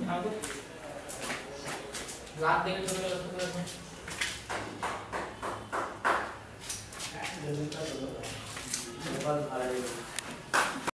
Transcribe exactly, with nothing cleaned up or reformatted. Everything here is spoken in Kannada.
हाँ तो लाभ देंगे छोटे छोटे में जल्दी का चलो नेपाल आ रहा है